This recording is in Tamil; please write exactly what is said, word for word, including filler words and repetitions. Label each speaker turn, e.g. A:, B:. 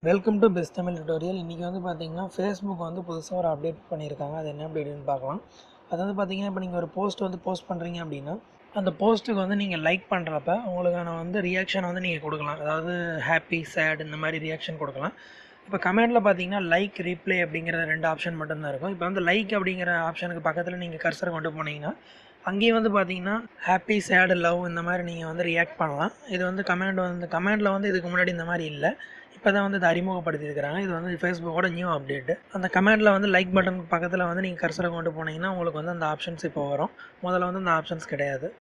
A: Welcome to best Tamil tutorial. இன்றைக்கி வந்து பார்த்தீங்கன்னா ஃபேஸ்புக் வந்து புதுசாக ஒரு அப்டேட் பண்ணியிருக்காங்க. அது என்ன அப்டேட்னு பார்க்கலாம். அது வந்து பார்த்தீங்கன்னா, இப்போ நீங்கள் ஒரு போஸ்ட் வந்து போஸ்ட் பண்ணுறீங்க அப்படின்னா, அந்த போஸ்ட்டுக்கு வந்து நீங்கள் லைக் பண்ணுறப்ப உங்களுக்கான வந்து ரியாக்ஷன் வந்து நீங்கள் கொடுக்கலாம். அதாவது ஹாப்பி, சேட் இந்த மாதிரி ரியாக்ஷன் கொடுக்கலாம். இப்போ கமெண்டில் பார்த்தீங்கன்னா லைக், ரீப்ளே அப்படிங்கிற ரெண்டு ஆப்ஷன் மட்டும்தான் இருக்கும். இப்போ வந்து லைக் அப்படிங்கிற ஆப்ஷனுக்கு பக்கத்தில் நீங்கள் கர்சரை கொண்டு போனீங்கன்னா அங்கேயும் வந்து பார்த்தீங்கன்னா ஹாப்பி, சேடு, லவ் இந்த மாதிரி நீங்கள் வந்து ரியாக்ட் பண்ணலாம். இது வந்து கமெண்ட் வந்து கமெண்டில் வந்து இதுக்கு முன்னாடி இந்த மாதிரி இல்லை. இப்போ தான் வந்து இதை அறிமுகப்படுத்தியிருக்கிறாங்க. இது வந்து ஃபேஸ்புக்கோட நியூ அப்டேட்டு. அந்த கமெண்டில் வந்து லைக் பட்டன் பக்கத்தில் வந்து நீங்கள் கர்சரை கொண்டு போனீங்கன்னா உங்களுக்கு வந்து அந்த ஆப்ஷன்ஸ் இப்போ வரும். முதல்ல வந்து அந்த ஆப்ஷன்ஸ் கிடையாது.